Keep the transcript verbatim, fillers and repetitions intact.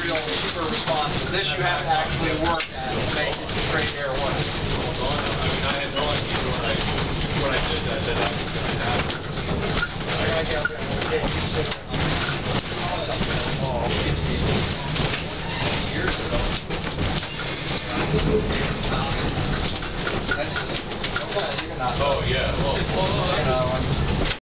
real super responsive. This you have to actually work at to make it straight air work. I mean, I had no idea when I when I did that that I was going to have. Years ago. That's, okay, you're not. Oh yeah. Well, well, you know,